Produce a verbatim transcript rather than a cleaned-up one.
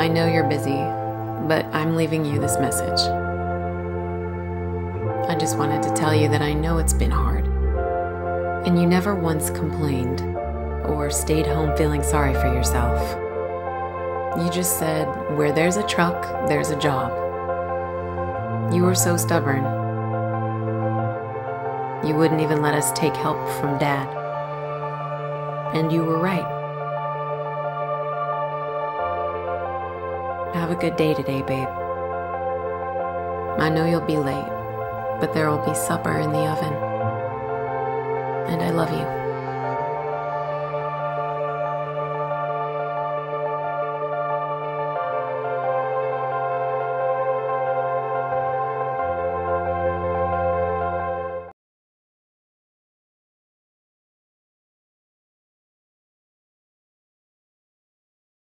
I know you're busy, but I'm leaving you this message. I just wanted to tell you that I know it's been hard, and you never once complained or stayed home feeling sorry for yourself. You just said, where there's a truck, there's a job. You were so stubborn. You wouldn't even let us take help from Dad. And you were right. Have a good day today, babe. I know you'll be late, but there will be supper in the oven. And I love you.